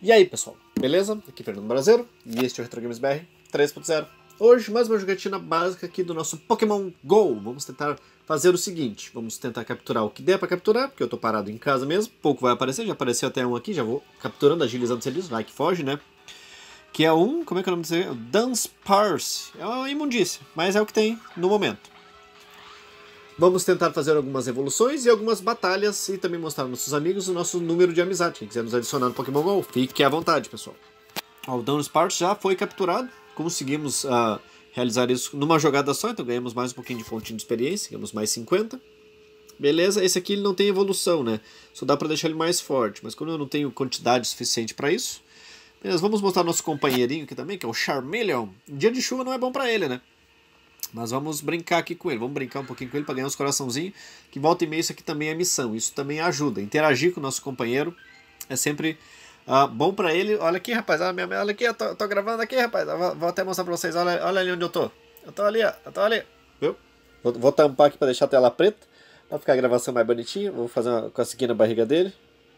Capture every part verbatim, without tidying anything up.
E aí pessoal, beleza? Aqui é Fernando Brasileiro e este é o Retro Games B R três ponto zero. Hoje mais uma jogatina básica aqui do nosso Pokémon GO. Vamos tentar fazer o seguinte, vamos tentar capturar o que der pra capturar, porque eu tô parado em casa mesmo, pouco vai aparecer, já apareceu até um aqui, já vou capturando, agilizando se eles, vai que foge, né? Que é um, como é que é o nome disso? Dunsparce, é uma imundícia, mas é o que tem no momento. Vamos tentar fazer algumas evoluções e algumas batalhas e também mostrar aos nossos amigos o nosso número de amizade. Quem quiser nos adicionar no Pokémon GO, fique à vontade, pessoal. Ó, o Dunsparce já foi capturado, conseguimos uh, realizar isso numa jogada só, então ganhamos mais um pouquinho de pontinho de experiência, ganhamos mais cinquenta. Beleza, esse aqui ele não tem evolução, né? Só dá pra deixar ele mais forte, mas quando eu não tenho quantidade suficiente pra isso... Beleza, vamos mostrar nosso companheirinho aqui também, que é o Charmeleon. Dia de chuva não é bom pra ele, né? Mas vamos brincar aqui com ele, vamos brincar um pouquinho com ele para ganhar uns coraçãozinhos, que volta e meia isso aqui também é missão, isso também ajuda. Interagir com o nosso companheiro é sempre uh, bom para ele. Olha aqui, rapaz, olha, minha, olha aqui, eu tô, tô gravando aqui, rapaz, eu vou, vou até mostrar para vocês, olha, olha ali onde eu tô. Eu tô ali, ó, eu tô ali, viu? Vou, vou tampar aqui para deixar a tela preta, para ficar a gravação mais bonitinha, vou fazer uma cocequinha na barriga dele.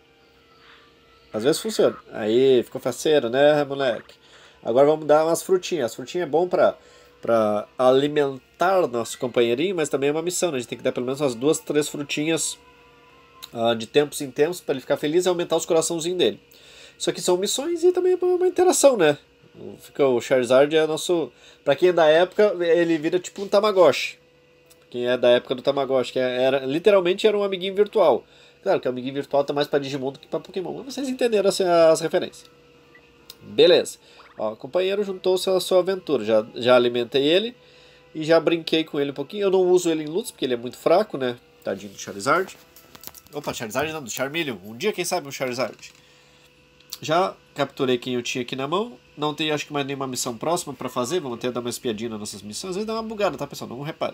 Às vezes funciona. Aí, ficou faceiro, né, moleque? Agora vamos dar umas frutinhas, as frutinhas é bom para... para alimentar nosso companheirinho, mas também é uma missão, né? A gente tem que dar pelo menos umas duas, três frutinhas uh, de tempos em tempos para ele ficar feliz e aumentar os coraçãozinhos dele. Isso aqui são missões e também é uma interação, né? Fica, o Charizard é nosso... Pra quem é da época, ele vira tipo um Tamagotchi. Quem é da época do Tamagotchi, que era, literalmente era um amiguinho virtual. Claro que o amiguinho virtual tá mais pra Digimon do que pra Pokémon, mas vocês entenderam assim, as referências. Beleza. Ó, o companheiro juntou-se à sua aventura, já, já alimentei ele e já brinquei com ele um pouquinho. Eu não uso ele em lutas porque ele é muito fraco, né? Tadinho do Charizard. Opa, Charizard não, do Charmeleon. Um dia, quem sabe, um Charizard. Já capturei quem eu tinha aqui na mão. Não tem, acho que, mais nenhuma missão próxima pra fazer. Vamos até dar uma espiadinha nas nossas missões. Às vezes dá uma bugada, tá, pessoal? Não repare.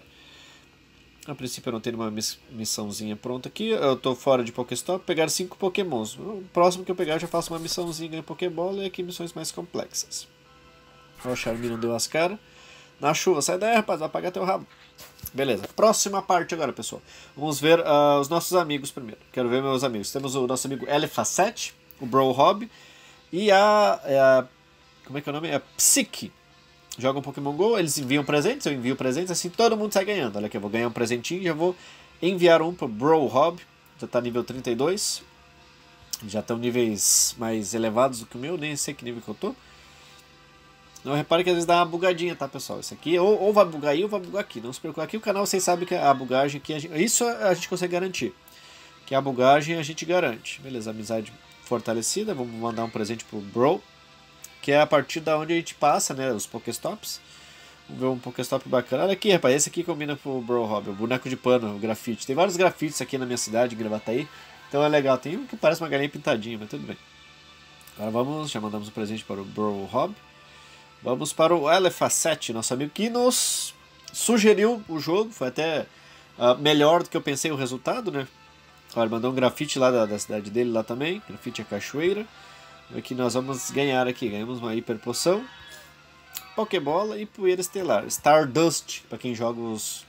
A princípio eu não tenho uma miss missãozinha pronta aqui. Eu tô fora de Pokéstop. Pegar cinco Pokémons. O próximo que eu pegar eu já faço uma missãozinha em Pokébola e aqui missões mais complexas. O Charmeleon deu as caras. Na chuva, sai daí, rapaz, vai apagar teu rabo. Beleza, próxima parte agora, pessoal. Vamos ver uh, os nossos amigos primeiro. Quero ver meus amigos. Temos o nosso amigo Elefacete, o Bro Hobby e a, a... como é que é o nome? É a Psyche. Jogam Pokémon GO, eles enviam presentes, eu envio presentes, assim todo mundo sai ganhando. Olha aqui, eu vou ganhar um presentinho e já vou enviar um pro Bro Hobby. Já tá nível trinta e dois. Já estão níveis mais elevados do que o meu, nem sei que nível que eu tô. Não, repare que às vezes dá uma bugadinha, tá, pessoal? Isso aqui, ou, ou vai bugar aí ou vai bugar aqui. Não se preocupe, aqui o canal vocês sabem que a bugagem aqui, a gente, isso a gente consegue garantir. Que a bugagem a gente garante. Beleza, amizade fortalecida, vamos mandar um presente pro Bro. Que é a partir da onde a gente passa, né, os Pokéstops. Vamos ver um Pokéstop bacana. Olha aqui, rapaz, esse aqui combina com o Bro Hobby, o boneco de pano, o grafite. Tem vários grafites aqui na minha cidade, em Gravataí. Então é legal, tem um que parece uma galinha pintadinha, mas tudo bem. Agora vamos, já mandamos um presente para o Bro Hobby. Vamos para o Elefacete, nosso amigo, que nos sugeriu o jogo. Foi até uh, melhor do que eu pensei o resultado, né? Olha, mandou um grafite lá da, da cidade dele lá também. Grafite a cachoeira. O que nós vamos ganhar aqui? Ganhamos uma hiper poção, Pokébola e poeira estelar. Stardust, para quem joga os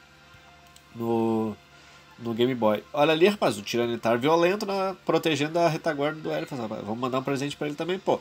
no, no Game Boy. Olha ali, rapaz, o Tiranitar violento na, protegendo a retaguarda do Elefant. Vamos mandar um presente para ele também, pô.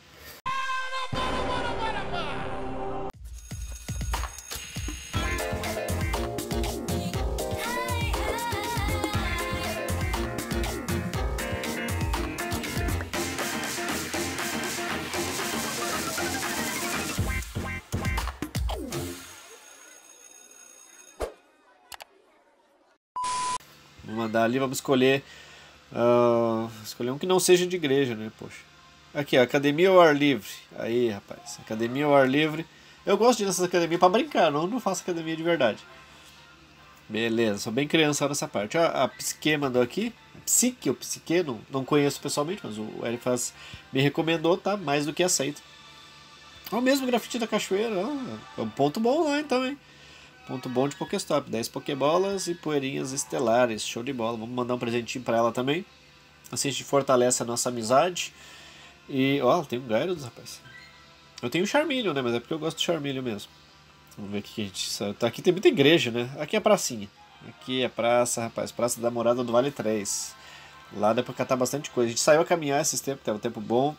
Vamos mandar ali, vamos escolher uh, escolher um que não seja de igreja, né, poxa. Aqui, ó, academia ao ar livre. Aí, rapaz, academia ao ar livre. Eu gosto de ir nessas academias pra brincar, não, não faço academia de verdade. Beleza, sou bem criança nessa parte. Ó, a Psique mandou aqui. Psique ou Psique, não, não conheço pessoalmente, mas o Elifaz me recomendou, tá? Mais do que aceito. Ó, o mesmo grafite da cachoeira, ó, é um ponto bom lá então, hein? Ponto bom de Pokéstop, dez Pokébolas e poeirinhas estelares, show de bola. Vamos mandar um presentinho pra ela também. Assim a gente fortalece a nossa amizade. E, ó, tem um Gyarados, rapaz. Eu tenho o Charmeleon, né, mas é porque eu gosto do Charmeleon mesmo. Vamos ver o que a gente sabe. Tá, aqui tem muita igreja, né? Aqui é a pracinha. Aqui é praça, rapaz, praça da morada do Vale três. Lá dá pra catar bastante coisa. A gente saiu a caminhar esses tempos, tava um tempo bom.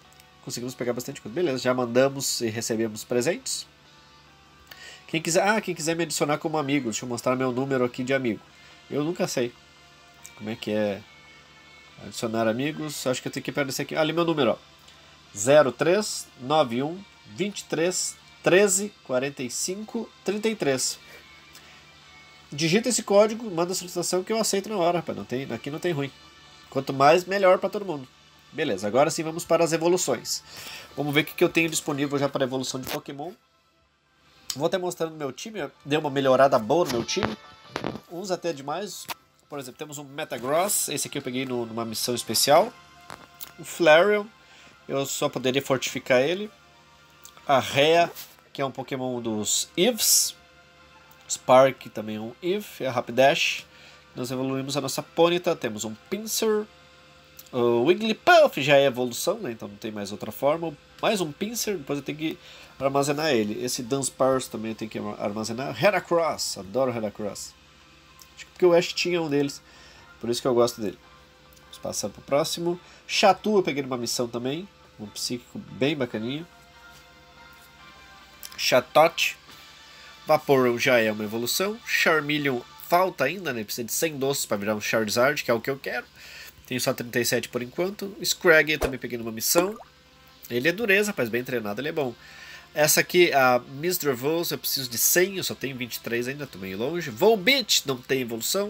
conseguimos pegar bastante coisa. Beleza, já mandamos e recebemos presentes. Quem quiser, ah, quem quiser me adicionar como amigo, deixa eu mostrar meu número aqui de amigo. Eu nunca sei como é que é adicionar amigos. Acho que eu tenho que pegar esse aqui. Ah, ali meu número, ó. zero três nove um vinte e três treze quarenta e cinco trinta e três. Digita esse código, manda a solicitação que eu aceito na hora, rapaz. Não tem, aqui não tem ruim. Quanto mais, melhor para todo mundo. Beleza, agora sim vamos para as evoluções. Vamos ver o que eu tenho disponível já para a evolução de Pokémon. Vou até mostrando meu time. Deu uma melhorada boa no meu time. Uns até demais. Por exemplo, temos um Metagross. Esse aqui eu peguei no, numa missão especial. O Flareon. Eu só poderia fortificar ele. A Rhea, que é um Pokémon dos Eevees. Spark também é um Eevee. A Rapidash. Nós evoluímos a nossa Ponyta. Temos um Pinsir. O Wigglypuff já é evolução, né? Então não tem mais outra forma. Mais um Pinsir, depois eu tenho que armazenar ele. Esse Dunsparce também eu tenho que armazenar. Heracross, adoro Heracross. Acho que porque o Ash tinha um deles, por isso que eu gosto dele. Vamos passar para o próximo. Chatu eu peguei numa missão também. Um psíquico bem bacaninho. Chatot. Vaporeon já é uma evolução. Charmeleon falta ainda, né? Precisa de cem doces para virar um Charizard, que é o que eu quero. Tenho só trinta e sete por enquanto. Scraggy eu também peguei numa missão. Ele é dureza, rapaz, bem treinado, ele é bom. Essa aqui, a Miss Dravols, eu preciso de cem, eu só tenho vinte e três ainda, tô meio longe. Volbeat não tem evolução.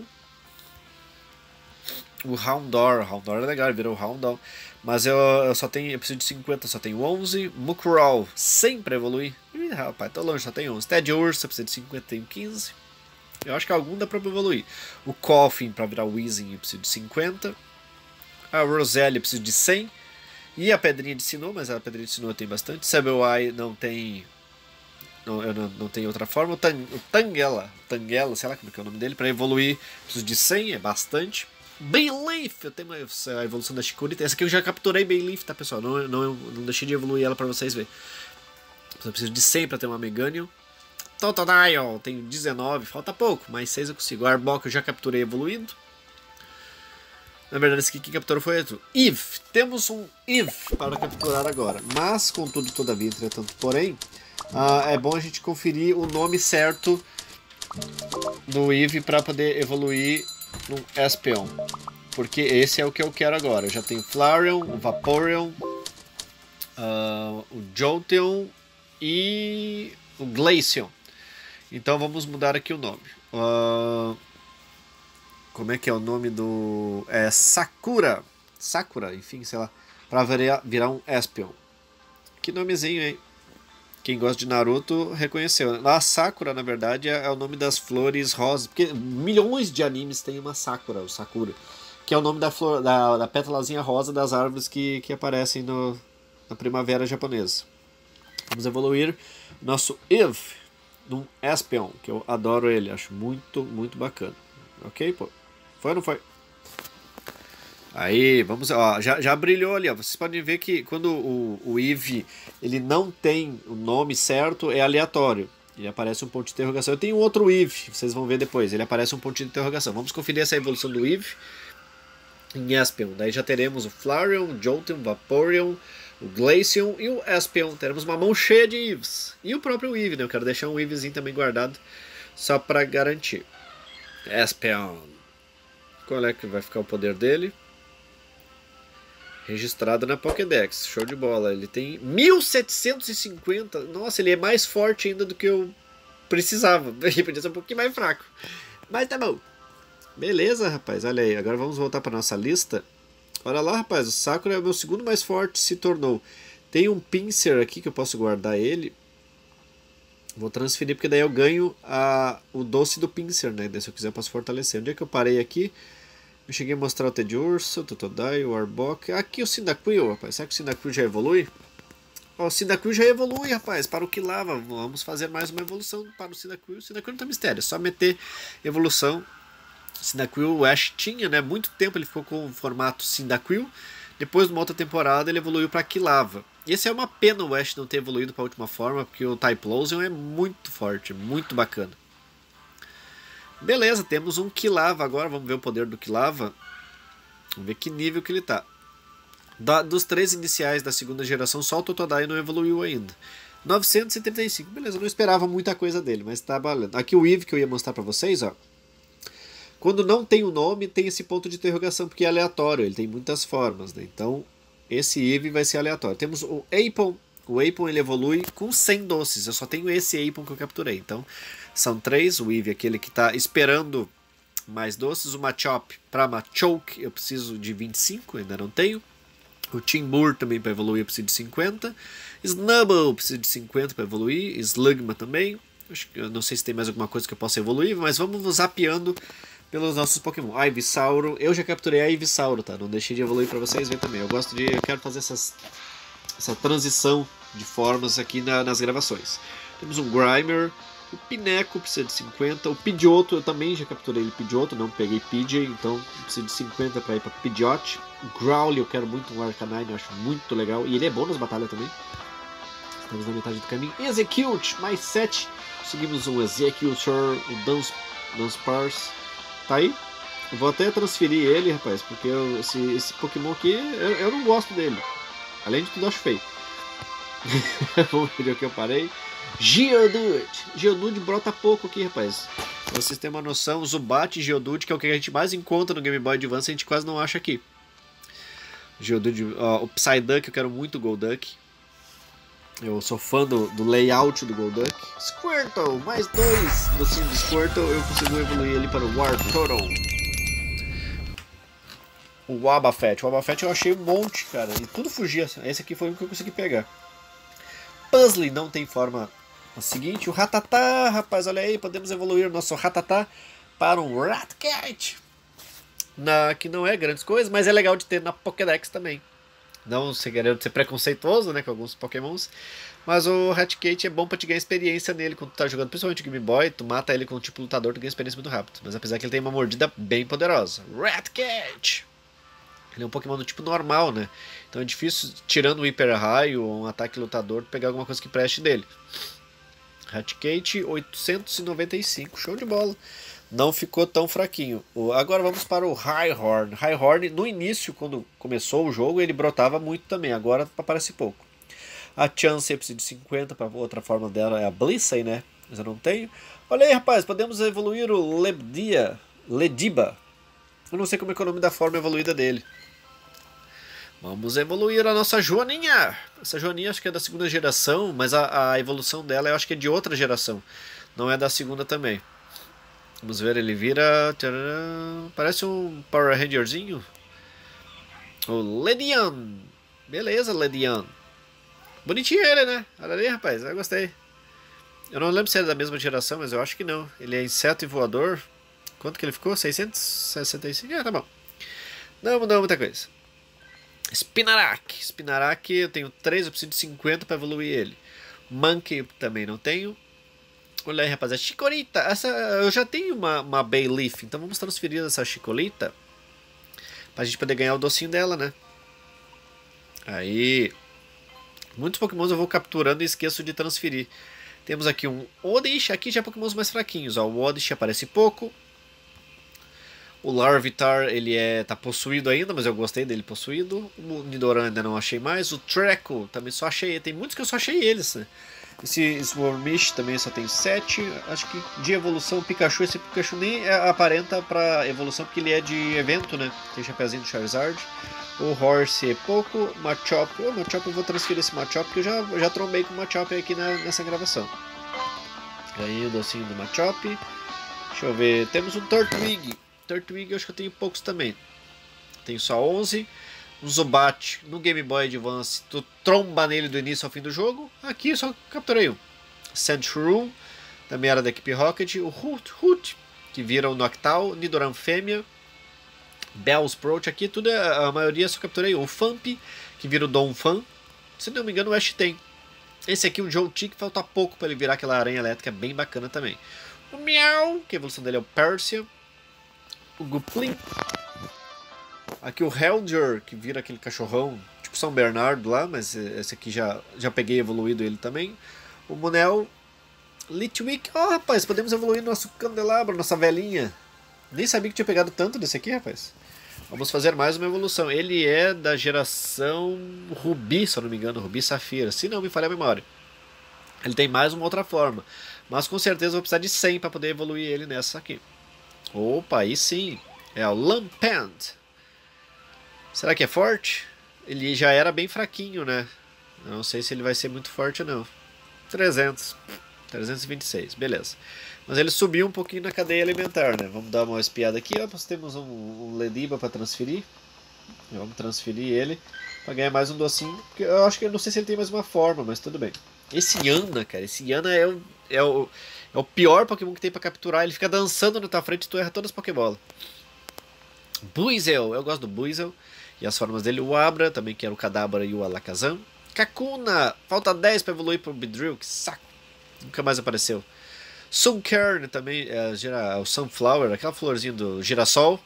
O Houndour, o Houndour é legal, ele virou o Houndour. Mas eu, eu só tenho, eu preciso de cinquenta, só tenho onze. Mukrow, cem pra evoluir. Ih, rapaz, tô longe, só tenho onze. Teddiursa, eu preciso de cinquenta, tenho quinze. Eu acho que algum dá pra evoluir. O Coffin, pra virar o Weezing, eu preciso de cinquenta. A Roselia, eu preciso de cem. E a Pedrinha de Sinnoh, mas a Pedrinha de Sinnoh tem bastante. Sableye não tem... Não, eu não, não tenho outra forma. O, Tang, o Tangela, Tangela, sei lá como é, que é o nome dele. Para evoluir, preciso de cem, é bastante. Bayleaf, eu tenho uma, a evolução da Chikorita. Essa aqui eu já capturei Bayleaf, tá, pessoal? Não, não, não deixei de evoluir ela para vocês verem. Eu preciso de cem para ter uma Meganium. Totodile, tenho dezenove, falta pouco, mas seis eu consigo. O Arbok eu já capturei evoluído. Na verdade, esse aqui que capturou foi outro. Eve. Temos um Eve para capturar agora. Mas, contudo, todavia, entretanto, porém, uh, é bom a gente conferir o nome certo do Eve para poder evoluir no Espeon. Porque esse é o que eu quero agora. Eu já tenho Flareon, o Vaporeon, uh, o Jolteon e o Glaceon. Então vamos mudar aqui o nome. Uh, Como é que é o nome do... É Sakura. Sakura, enfim, sei lá. Pra virar, virar um Espeon. Que nomezinho, hein? Quem gosta de Naruto reconheceu. A Sakura, na verdade, é, é o nome das flores rosas. Porque milhões de animes tem uma Sakura, o Sakura. Que é o nome da, flor, da, da pétalazinha rosa das árvores que, que aparecem no, na primavera japonesa. Vamos evoluir nosso Eve num Espeon, que eu adoro ele. Acho muito, muito bacana. Ok, pô? Foi ou não foi? Aí, vamos, ó, já, já brilhou ali, ó. Vocês podem ver que quando o, o Eve ele não tem o nome certo, é aleatório. Ele aparece um ponto de interrogação. Eu tenho outro Eve, vocês vão ver depois. Ele aparece um ponto de interrogação. Vamos conferir essa evolução do Eve em Espeon. Daí já teremos o Flareon, o Jolteon, o Vaporeon, o Glaceon e o Espeon. Teremos uma mão cheia de Eves. E o próprio Eve, né? Eu quero deixar um Evezinho também guardado, só para garantir. Espeon. Qual é que vai ficar o poder dele? Registrado na Pokédex. Show de bola. Ele tem mil setecentos e cinquenta. Nossa, ele é mais forte ainda do que eu precisava. Ele podia ser um pouquinho mais fraco. Mas tá bom. Beleza, rapaz. Olha aí. Agora vamos voltar para nossa lista. Olha lá, rapaz. O Sakura é o meu segundo mais forte. Se tornou. Tem um Pinsir aqui que eu posso guardar ele. Vou transferir porque daí eu ganho a, o doce do Pinsir, né? Daí, se eu quiser eu posso fortalecer. Onde é que eu parei aqui? Eu cheguei a mostrar o Teddiursa, o Totodile, o Arbok. Aqui o Cyndaquil, rapaz. Será que o Cyndaquil já evolui? Ó, o Cyndaquil já evolui, rapaz. Para o Quilava. Vamos fazer mais uma evolução para o Cyndaquil. O Cyndaquil não tem mistério. É só meter evolução. O Cyndaquil, o Ash tinha, né? Muito tempo ele ficou com o formato Cyndaquil. Depois, numa outra temporada, ele evoluiu para Quilava. E esse é uma pena o Ash não ter evoluído para a última forma, porque o Typhlosion é muito forte, muito bacana. Beleza, temos um Quilava agora, vamos ver o poder do Quilava. Vamos ver que nível que ele tá. Da, dos três iniciais da segunda geração, só o Totodile não evoluiu ainda. novecentos e trinta e cinco, beleza, eu não esperava muita coisa dele, mas tá valendo. Aqui o Eve que eu ia mostrar pra vocês, ó. Quando não tem o nome, tem esse ponto de interrogação, porque é aleatório, ele tem muitas formas, né? Então, esse Eve vai ser aleatório. Temos o Apon, o Apon ele evolui com cem doces, eu só tenho esse Apon que eu capturei. Então, são três, o Eve é aquele que tá esperando mais doces, o Machop para Machoke eu preciso de vinte e cinco, ainda não tenho. O Timburr também para evoluir eu preciso de cinquenta. Snubbull eu preciso de cinquenta para evoluir. Slugma também. Acho que, eu não sei se tem mais alguma coisa que eu possa evoluir, mas vamos zapeando pelos nossos Pokémon. Ivysauro, eu já capturei a Ivysauro, tá? Não deixei de evoluir para vocês verem também. Eu gosto de, eu quero fazer essas, essa transição de formas aqui na, nas gravações. Temos um Grimer. O Pineco precisa de cinquenta. O Pidgeotto, eu também já capturei o Pidgeotto, não peguei Pidgey, então preciso de cinquenta para ir para Pidgeot. O Growly, eu quero muito um Arcanine, eu acho muito legal. E ele é bom nas batalhas também. Estamos na metade do caminho. Execute, mais sete. Conseguimos um Executor, o Dance, Dunsparce. Tá aí. Eu vou até transferir ele, rapaz, porque eu, esse, esse Pokémon aqui, eu, eu não gosto dele. Além de tudo, eu acho feio. Vamos ver o que eu parei. Geodude. Geodude brota pouco aqui, rapaz. Pra vocês terem uma noção, o Zubat e Geodude, que é o que a gente mais encontra no Game Boy Advance, a gente quase não acha aqui. Geodude, ó, o Psyduck, eu quero muito o Golduck. Eu sou fã do, do layout do Golduck. Squirtle, mais dois docinhos de Squirtle, eu consigo evoluir ele para o Wartortle. O Wobbuffet. O Wobbuffet eu achei um monte, cara, e tudo fugia. Esse aqui foi o que eu consegui pegar. Puzzle não tem forma a seguinte. O Rattata, rapaz, olha aí, podemos evoluir o nosso Rattata para um Ratcat. Na, que não é grandes coisas, mas é legal de ter na Pokédex também. Não se querendo ser preconceituoso, né, com alguns Pokémons, mas o Ratcat é bom pra te ganhar experiência nele quando tu tá jogando, principalmente o Game Boy, tu mata ele com o tipo lutador, tu ganha experiência muito rápido. Mas apesar que ele tem uma mordida bem poderosa. Ratcat! Ele é um Pokémon do tipo normal, né? Então é difícil, tirando o Hyper Raio ou um ataque lutador, pegar alguma coisa que preste dele. Ratcat oitocentos e noventa e cinco, show de bola. Não ficou tão fraquinho. Agora vamos para o Rhyhorn. Rhyhorn, no início, quando começou o jogo, ele brotava muito também. Agora aparece pouco. A Chansey precisa de cinquenta, para outra forma dela é a Blissey, né? Mas eu não tenho. Olha aí, rapaz, podemos evoluir o Lebdia, Lediba. Eu não sei como é, que é o nome da forma evoluída dele. Vamos evoluir a nossa Joaninha. Essa Joaninha acho que é da segunda geração, mas a, a evolução dela eu acho que é de outra geração. Não é da segunda também. Vamos ver, ele vira... Tcharam, parece um Power Rangerzinho. O Ledian. Beleza, Ledian. Bonitinho ele, né? Olha ali, rapaz, eu gostei. Eu não lembro se era da mesma geração, mas eu acho que não. Ele é inseto e voador. Quanto que ele ficou? seiscentos e sessenta e cinco? Ah, tá bom. Não mudou muita coisa. Spinarak. Spinarak eu tenho três, eu preciso de cinquenta para evoluir ele. Monkey também não tenho. Olha aí, rapaziada. Chikorita. Essa, eu já tenho uma, uma Bayleaf, então vamos transferir essa Chikorita pra gente poder ganhar o docinho dela, né? Aí. Muitos Pokémons eu vou capturando e esqueço de transferir. Temos aqui um Oddish. Aqui já é Pokémons mais fraquinhos. Ó. O Oddish aparece pouco. O Larvitar, ele é, tá possuído ainda, mas eu gostei dele possuído. O Nidoran ainda não achei mais. O Treco, também só achei. Tem muitos que eu só achei eles, né? Esse Swarmish também só tem sete. Acho que de evolução, o Pikachu, esse Pikachu nem aparenta pra evolução, porque ele é de evento, né? Tem chapeuzinho do Charizard. O Horse é pouco. O Machop, o Machop eu vou transferir esse Machop, porque eu já, já trombei com o Machop aqui na, nessa gravação. Aí o docinho do Machop. Deixa eu ver, temos um Turtwig. Turtwig eu acho que eu tenho poucos também. Tenho só onze. Um Zubat no Game Boy Advance. Tu tromba nele do início ao fim do jogo. Aqui eu só capturei um. Sandshrew, também era da equipe Rocket. O Hoot Hoot, que vira o Noctowl. Nidoran Fêmea. Bellsprout, aqui tudo, a maioria só capturei um. O Famp, que vira o Donphan. Se não me engano o Ash tem. Esse aqui, o Joltik, falta pouco para ele virar aquela aranha elétrica bem bacana também. O Meow, que a evolução dele é o Persia. O Guplin. Aqui o Helger, que vira aquele cachorrão, tipo São Bernardo lá, mas esse aqui já, já peguei evoluído ele também. O Monel. Litwick. Oh, rapaz, podemos evoluir nosso candelabro, nossa velhinha. Nem sabia que tinha pegado tanto desse aqui, rapaz. Vamos fazer mais uma evolução. Ele é da geração Rubi, se eu não me engano, Rubi Safira, se não me falha a memória. Ele tem mais uma outra forma, mas com certeza eu vou precisar de cem para poder evoluir ele nessa aqui. Opa, aí sim, é o Lampand. Será que é forte? Ele já era bem fraquinho, né? Eu não sei se ele vai ser muito forte ou não. trezentos, trezentos e vinte e seis, beleza. Mas ele subiu um pouquinho na cadeia alimentar, né? Vamos dar uma espiada aqui. Ó, nós temos um, um Lediba para transferir. Vamos transferir ele para ganhar mais um docinho. Porque eu acho que eu não sei se ele tem mais uma forma, mas tudo bem. Esse Yana, cara, esse Yana é o, é o, é o pior Pokémon que tem para capturar. Ele fica dançando na tua frente e tu erra todas as Pokébolas. Buizel, eu gosto do Buizel. E as formas dele, o Abra, também que era o Kadabra e o Alakazam. Kakuna, falta dez para evoluir pro Beedrill, que saco. Nunca mais apareceu. Sunkern também, é, o Sunflower, aquela florzinha do girassol.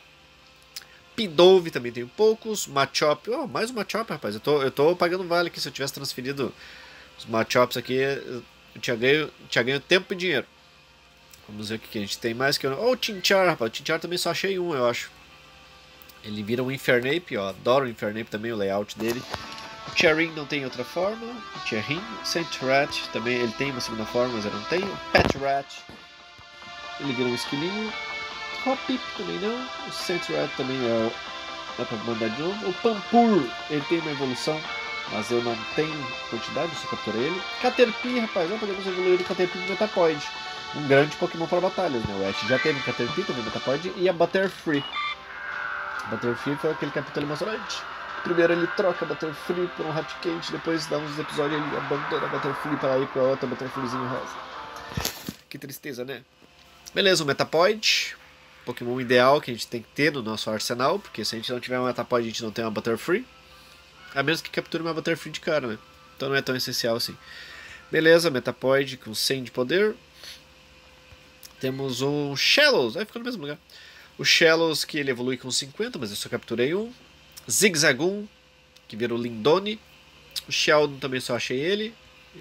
Pidove também tem poucos. Machop, oh, mais um Machop, rapaz. Eu tô, eu tô pagando vale aqui. Se eu tivesse transferido os Machops aqui, eu tinha ganho, tinha ganho tempo e dinheiro. Vamos ver o que a gente tem mais. Que eu... Oh, o Chinchar, rapaz. O Chinchar também só achei um, eu acho. Ele vira um Infernape, ó. Adoro o Infernape também, o layout dele. O Cherin não tem outra forma. O Cherin. Sentrat também, ele tem uma segunda forma, mas eu não tenho. Petrat. Ele vira um esquilinho. Hoppip também não. O Sentrat também é. Dá pra mandar de novo. O Pampur, ele tem uma evolução, mas eu não tenho quantidade, eu só capturei ele. Caterpie, rapaz, não podemos evoluir o Caterpie no Metapod. Um grande Pokémon para batalhas, né? O Ash já teve o Caterpie também no Metapod e a Butterfree. Butterfree foi aquele capítulo emocionante. Primeiro ele troca a Butterfree por um Raticate, depois dá uns episódios ele abandona a Butterfree para ir para outra Butterfreezinho rosa. Que tristeza, né? Beleza, o Metapod. Pokémon ideal que a gente tem que ter no nosso arsenal, porque se a gente não tiver um Metapod a gente não tem uma Butterfree. A menos que capture uma Butterfree de cara, né? Então não é tão essencial assim. Beleza, Metapod com cem de poder. Temos um Shellos, vai ficar no mesmo lugar. O Shellos que ele evolui com cinquenta, mas eu só capturei um. Zigzagoon, que vira o Lindone. O Sheldon também só achei ele.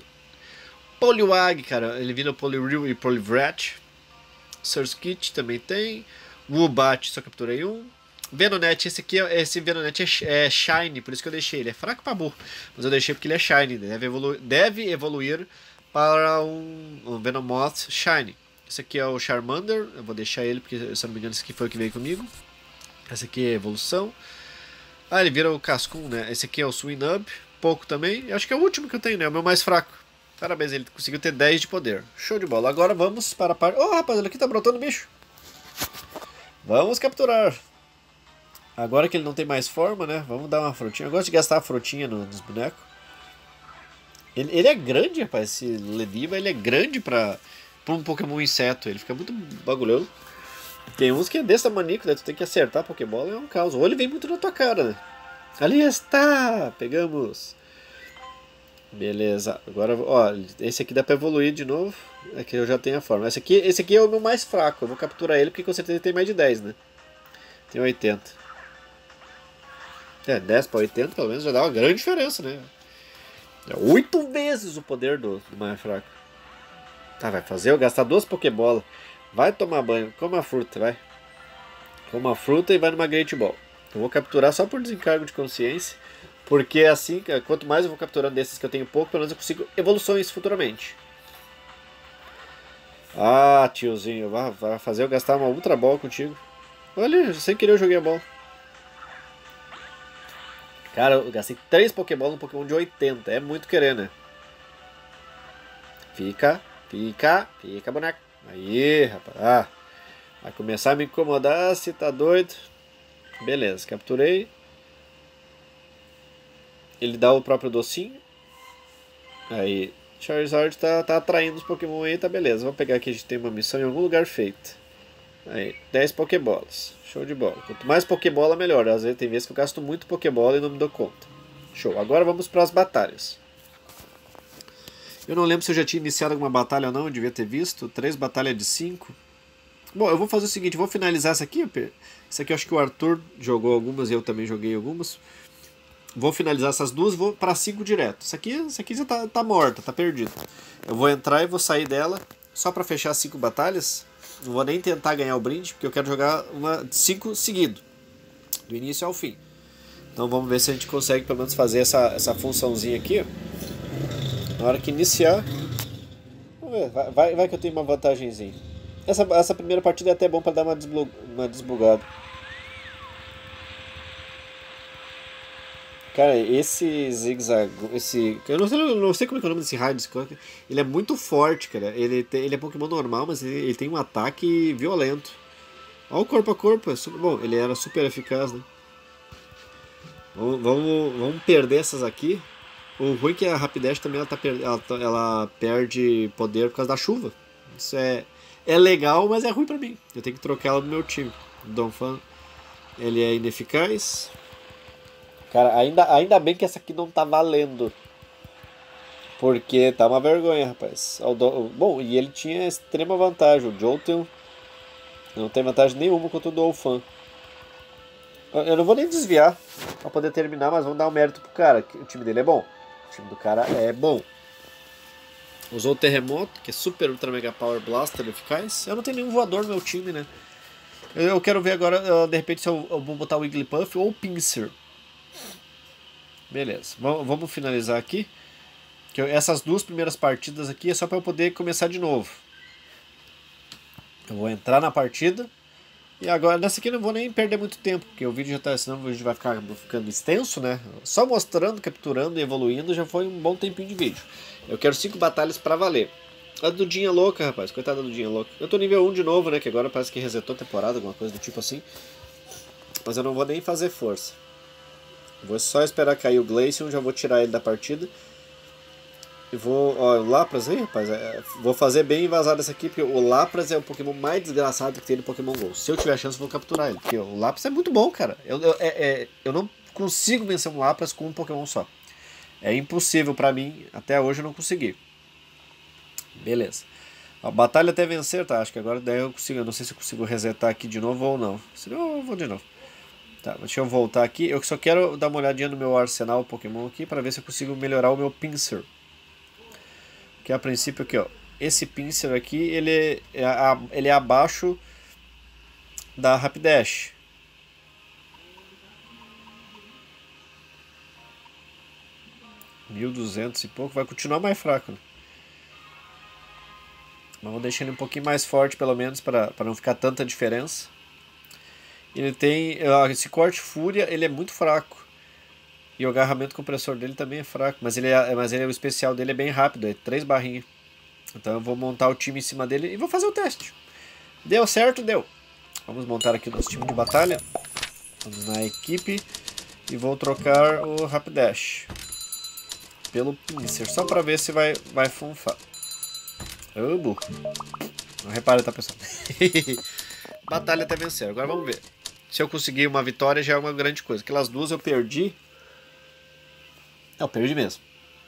Poliwag, cara, ele vira o Poliwhirl e Poliwrath. Surskit também tem. Woobat, só capturei um. Venonat, esse aqui, esse Venonat é, é Shiny, por isso que eu deixei. Ele é fraco pra burro, mas eu deixei porque ele é Shiny. Deve evoluir, deve evoluir para um, um Venomoth Shiny. Esse aqui é o Charmander, eu vou deixar ele porque, se eu não me engano, esse aqui foi o que veio comigo. Esse aqui é evolução. Ah, ele vira o Cascun, né? Esse aqui é o Swinub, pouco também. Eu acho que é o último que eu tenho, né? O meu mais fraco. Parabéns, ele conseguiu ter dez de poder. Show de bola. Agora vamos para a parte... Oh, rapaz, olha aqui, tá brotando bicho. Vamos capturar. Agora que ele não tem mais forma, né? Vamos dar uma frutinha. Eu gosto de gastar a frutinha no, nos bonecos. Ele, ele é grande, rapaz. Esse Lediba, ele é grande pra, pra um Pokémon inseto. Ele fica muito bagulhão. Tem uns que é desse manico, né? Tu tem que acertar a Pokébola, é um caos. Ou ele vem muito na tua cara, né? Ali está! Pegamos! Beleza. Agora, ó, esse aqui dá pra evoluir de novo. É que eu já tenho a forma. Esse aqui, esse aqui é o meu mais fraco. Eu vou capturar ele porque com certeza ele tem mais de dez, né? Tem oitenta. É, dez para oitenta pelo menos já dá uma grande diferença, né? É oito vezes o poder do, do mais fraco. Tá, vai fazer eu gastar duas Pokébolas. Vai tomar banho, coma a fruta, vai. Coma a fruta e vai numa Great Ball. Eu vou capturar só por desencargo de consciência. Porque assim, quanto mais eu vou capturando desses que eu tenho pouco, pelo menos eu consigo evoluções futuramente. Ah, tiozinho, vai, vai fazer eu gastar uma Ultra Ball contigo. Olha, sem querer eu joguei a bola. Cara, eu gastei três Pokéballs num Pokémon de oitenta. É muito querer, né? Fica, fica, fica, boneco. Aí, rapaz. Ah, vai começar a me incomodar, se tá doido. Beleza, capturei. Ele dá o próprio docinho. Aí, Charizard tá, tá atraindo os Pokémon aí, tá beleza. Vamos pegar aqui, a gente tem uma missão em algum lugar feita. Aí, dez Pokébolas. Show de bola. Quanto mais Pokébola, melhor. Às vezes tem vezes que eu gasto muito Pokébola e não me dou conta. Show. Agora vamos para as batalhas. Eu não lembro se eu já tinha iniciado alguma batalha ou não. Eu devia ter visto. Três batalhas de cinco. Bom, eu vou fazer o seguinte. Vou finalizar essa aqui. Essa aqui eu acho que o Arthur jogou algumas e eu também joguei algumas. Vou finalizar essas duas, vou para cinco direto. Essa aqui, essa aqui já tá, tá morta, tá perdida. Eu vou entrar e vou sair dela só para fechar cinco batalhas. Não vou nem tentar ganhar o brinde, porque eu quero jogar uma cinco seguido. do início ao fim. Então vamos ver se a gente consegue pelo menos fazer essa, essa funçãozinha aqui, ó. Na hora que iniciar, vamos ver, vai, vai, vai que eu tenho uma vantagenzinha. Essa, essa primeira partida é até bom para dar uma, desbug, uma desbugada. Cara, esse zigue-zague, esse... Eu não, sei, eu não sei como é que é o nome desse raio, ele é muito forte, cara. Ele, tem, ele é Pokémon normal, mas ele, ele tem um ataque violento. Olha o corpo a corpo, é super, bom, ele era super eficaz, né? Vamos, vamos, vamos perder essas aqui. O ruim é que a Rapidash também ela, tá, ela, ela perde poder por causa da chuva. Isso é, é legal, mas é ruim pra mim. Eu tenho que trocar ela do meu time. O Donphan, ele é ineficaz. Cara, ainda, ainda bem que essa aqui não tá valendo. Porque tá uma vergonha, rapaz. Bom, e ele tinha extrema vantagem. O Jolteon não tem vantagem nenhuma contra o Donphan. Eu não vou nem desviar pra poder terminar, mas vamos dar um mérito pro cara. O time dele é bom. O time do cara é bom. Usou o Terremoto, que é super ultra mega power blaster eficaz. Eu não tenho nenhum voador no meu time, né? Eu quero ver agora, de repente, se eu, eu vou botar o Wigglypuff ou o Pinsir. Beleza, vamos finalizar aqui. Que essas duas primeiras partidas aqui é só para eu poder começar de novo. Eu vou entrar na partida. E agora, nessa aqui eu não vou nem perder muito tempo, porque o vídeo já tá, senão o vídeo vai ficar ficando extenso, né? Só mostrando, capturando e evoluindo já foi um bom tempinho de vídeo. Eu quero cinco batalhas pra valer. A Dudinha louca, rapaz, coitada da Dudinha louca. Eu tô nível um de novo, né? Que agora parece que resetou a temporada, alguma coisa do tipo assim. Mas eu não vou nem fazer força. Vou só esperar cair o Glaceon, já vou tirar ele da partida. E vou... Ó, o Lapras aí, rapaz, é, vou fazer bem vazar essa aqui, porque o Lapras é o Pokémon mais desgraçado que tem no Pokémon GO. Se eu tiver chance, eu vou capturar ele, porque o Lapras é muito bom, cara. Eu, eu, é, é, eu não consigo vencer um Lapras com um Pokémon só. É impossível pra mim, até hoje eu não consegui. Beleza. A batalha até vencer, tá? Acho que agora daí eu consigo, eu não sei se eu consigo resetar aqui de novo ou não. Senão eu vou de novo. Tá, deixa eu voltar aqui. Eu só quero dar uma olhadinha no meu arsenal Pokémon aqui para ver se eu consigo melhorar o meu Pinsir. Que a princípio aqui, ó. Esse Pinsir aqui, ele é, ele é abaixo da Rapidash. mil e duzentos e pouco. Vai continuar mais fraco, né? Mas vou deixar ele um pouquinho mais forte, pelo menos, para não ficar tanta diferença. Ele tem... Esse corte fúria, ele é muito fraco. E o agarramento compressor dele também é fraco. Mas, ele é, mas ele, o especial dele é bem rápido, é três barrinhas. Então eu vou montar o time em cima dele e vou fazer o teste. Deu certo? Deu. Vamos montar aqui o nosso time de batalha. Vamos na equipe. E vou trocar o Rapidash pelo Pinsir, só para ver se vai, vai funfar. Ô, burro. Não repara, tá, pessoal? Batalha até vencer. Agora vamos ver. Se eu conseguir uma vitória já é uma grande coisa. Aquelas duas eu perdi. Não, perdi mesmo.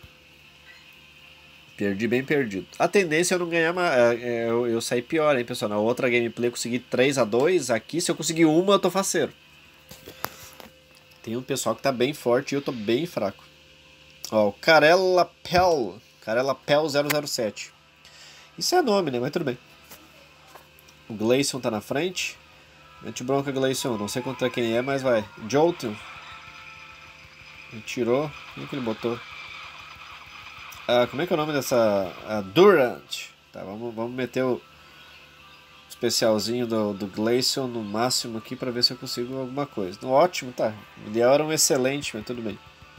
Perdi bem perdido. A tendência é eu não ganhar, mas é, eu, eu sair pior, hein, pessoal. Na outra gameplay eu consegui três a dois. Aqui, se eu conseguir uma, eu tô faceiro. Tem um pessoal que tá bem forte e eu tô bem fraco. Ó, o Carella Pel. Carella Pel zero zero sete. Isso é nome, né? Mas tudo bem. O Glaceon tá na frente. Mete bronca, Glaceon. Não sei contra quem é, mas vai. Jolteon. Ele tirou. Quem é que ele botou? Ah, como é que é o nome dessa... Ah, Durant. Tá, vamos, vamos meter o especialzinho do, do Glaceon no máximo aqui pra ver se eu consigo alguma coisa. No ótimo, tá. O ideal era um excelente, mas tudo bem.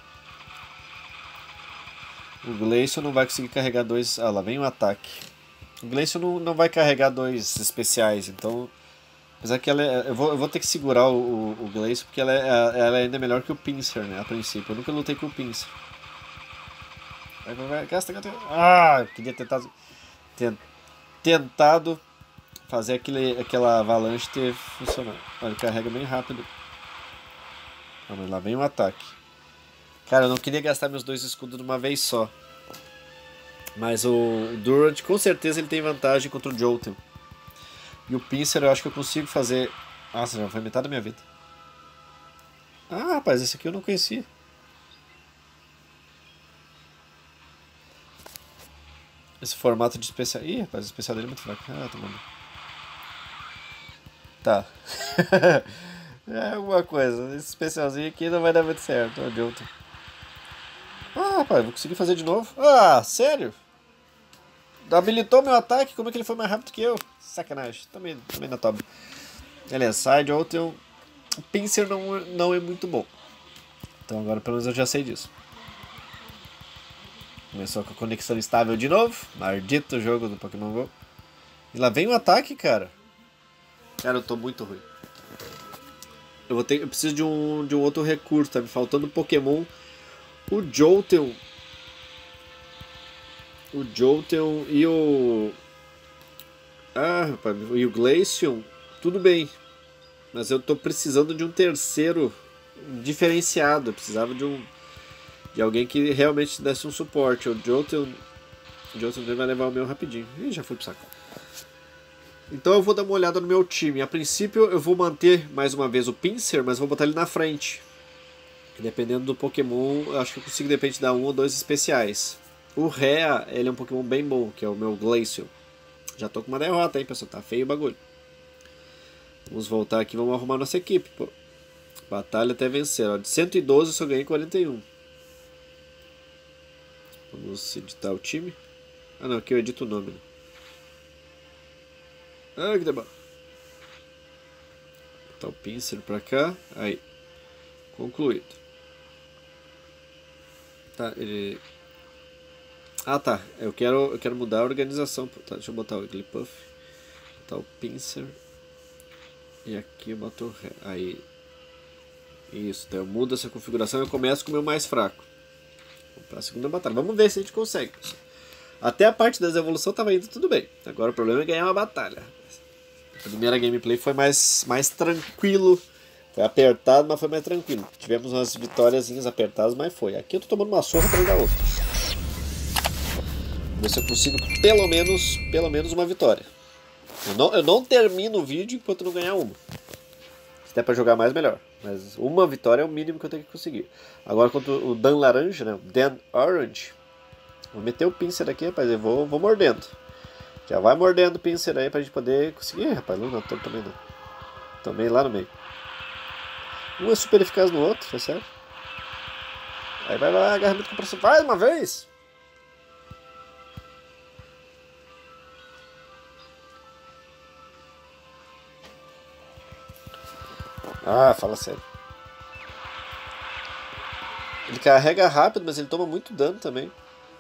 O Glaceon não vai conseguir carregar dois... Ah, lá vem o ataque. O Glaceon não, não vai carregar dois especiais, então... Apesar que ela é, eu, vou, eu vou ter que segurar o, o, o Glaceon, porque ela é, ela é ainda melhor que o Pinsir, né? A princípio. Eu nunca lutei com o Pinsir. Vai, vai, vai. Gasta, gasta. Ah, queria tentar... Tentado fazer aquele, aquela avalanche ter funcionado. Olha, ele carrega bem rápido. Ah, mas lá vem o ataque. Cara, eu não queria gastar meus dois escudos de uma vez só. Mas o Durant, com certeza, ele tem vantagem contra o Jolteon. E o Pinsir eu acho que eu consigo fazer... Nossa, já foi metade da minha vida. Ah, rapaz, esse aqui eu não conhecia. Esse formato de especial... Ih, rapaz, o especial dele é muito fraco. Ah, tá bom. Tá. É alguma coisa. Esse especialzinho aqui não vai dar muito certo. Não adianta. Ah, rapaz, vou conseguir fazer de novo. Ah, sério? Habilitou meu ataque? Como é que ele foi mais rápido que eu? Sacanagem. Também, também na top. Beleza, side ou tem um... O pincer não, não é muito bom. Então agora pelo menos eu já sei disso. Começou com a conexão estável de novo. Maldito jogo do Pokémon GO. E lá vem o ataque, cara. Cara, eu tô muito ruim. Eu, vou ter, eu preciso de um, de um outro recurso. Tá me faltando Pokémon. O Jolteon. O Jolteon e o... Ah, rapaz. E o Glaceon. Tudo bem. Mas eu tô precisando de um terceiro diferenciado. Eu precisava de um... De alguém que realmente desse um suporte. O Jolteon... O Jolteon vai levar o meu rapidinho. Ih, já fui pro saco. Então eu vou dar uma olhada no meu time. A princípio eu vou manter mais uma vez o Pinsir, mas vou botar ele na frente. Dependendo do Pokémon, eu acho que eu consigo de repente dar um ou dois especiais. O Rhea, ele é um Pokémon bem bom, que é o meu Glaceon. Já tô com uma derrota, hein, pessoal. Tá feio o bagulho. Vamos voltar aqui, vamos arrumar nossa equipe, pô. Batalha até vencer. Ó. De cento e doze eu só ganhei quarenta e um. Vamos editar o time. Ah não, aqui eu edito o nome, né? Ah, que demora. Botar o Pinsir pra cá. Aí. Concluído. Tá, ele... Ah tá, eu quero, eu quero mudar a organização. Tá, deixa eu botar o Wigglypuff. Botar o Pinsir. E aqui eu boto o... Aí. Isso, então eu mudo essa configuração e eu começo com o meu mais fraco. Vamos pra segunda batalha. Vamos ver se a gente consegue. Até a parte das evoluções tava indo tudo bem. Agora o problema é ganhar uma batalha. A primeira gameplay foi mais, mais tranquilo. Foi apertado, mas foi mais tranquilo. Tivemos umas vitóriazinhas apertadas, mas foi. Aqui eu tô tomando uma surra atrás da outra. Ver se eu consigo pelo menos, pelo menos uma vitória. Eu não, eu não termino o vídeo enquanto não ganhar uma. Se der pra jogar mais, melhor. Mas uma vitória é o mínimo que eu tenho que conseguir. Agora contra o Dan Laranja, né? O Dan Orange. Vou meter o Pinsir aqui, rapaz. Eu vou, vou mordendo. Já vai mordendo o Pinsir aí pra gente poder conseguir. Ih, rapaz, não, não, também não. Também lá no meio. Um é super eficaz no outro, é sério. Aí vai lá, agarramento com pressão. Vai uma vez! Ah, fala sério. Ele carrega rápido, mas ele toma muito dano também.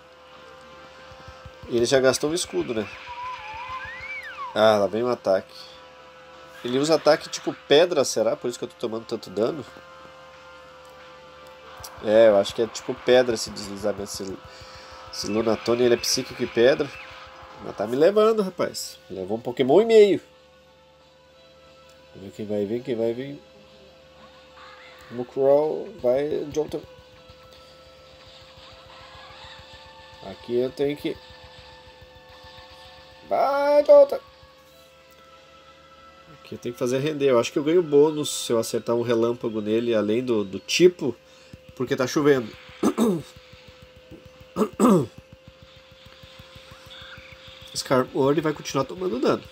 E ele já gastou um escudo, né? Ah, lá vem um ataque. Ele usa ataque tipo pedra, será? Por isso que eu tô tomando tanto dano? É, eu acho que é tipo pedra esse deslizamento. Esse, esse Lunatone, ele é psíquico e pedra. Mas tá me levando, rapaz. Levou um Pokémon e meio. Vamos ver quem vai vir, quem vai vir. Mukrow, vai Jolteon. Aqui eu tenho que... Vai, Jolteon. Aqui eu tenho que fazer render. Eu acho que eu ganho bônus se eu acertar um relâmpago nele, além do, do tipo, porque tá chovendo. Skarmory vai continuar tomando dano.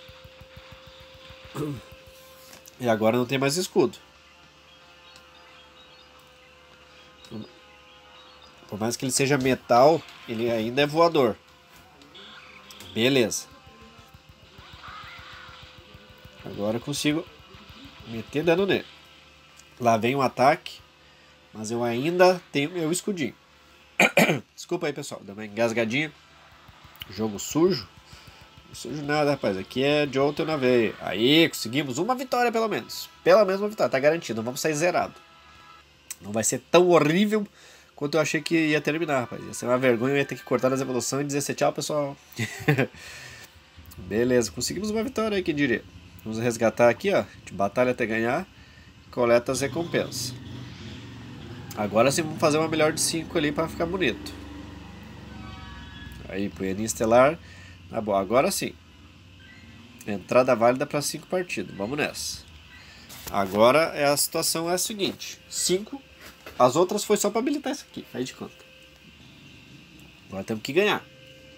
E agora não tem mais escudo. Por mais que ele seja metal, ele ainda é voador. Beleza. Agora eu consigo meter dano nele. Lá vem o ataque, mas eu ainda tenho meu escudinho. Desculpa aí, pessoal, deu uma engasgadinha. Jogo sujo. Não sujo nada, rapaz. Aqui é Jolteon na veia. Aí, conseguimos uma vitória pelo menos. Pelo menos uma vitória, tá garantido. Não vamos sair zerado. Não vai ser tão horrível quanto eu achei que ia terminar, rapaz. Ia ser uma vergonha, eu ia ter que cortar nas evoluções e dizer assim, tchau, pessoal. Beleza, conseguimos uma vitória aí, quem diria. Vamos resgatar aqui, ó. De batalha até ganhar. Coleta as recompensas. Agora sim, vamos fazer uma melhor de cinco ali pra ficar bonito. Aí, punhaninha estelar. Tá bom, agora sim. Entrada válida para cinco partidas. Vamos nessa. Agora a situação é a seguinte: cinco. As outras foi só para habilitar isso aqui. Faz de conta. Agora temos que ganhar.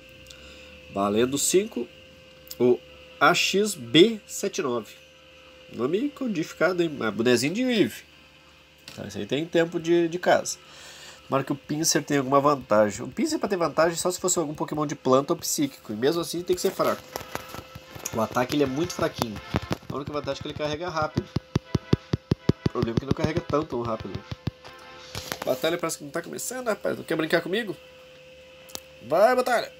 Valendo cinco. O A X B setenta e nove. Nome codificado, hein? Bonezinho de Eve. Então, esse aí tem tempo de, de casa. Tomara que o Pinsir tenha alguma vantagem. O Pinsir pra ter vantagem só se fosse algum Pokémon de planta ou psíquico. E mesmo assim tem que ser fraco. O ataque ele é muito fraquinho. A única vantagem é que ele carrega rápido. O problema é que ele não carrega tão, tão rápido. Batalha parece que não tá começando, rapaz. Não quer brincar comigo? Vai, batalha!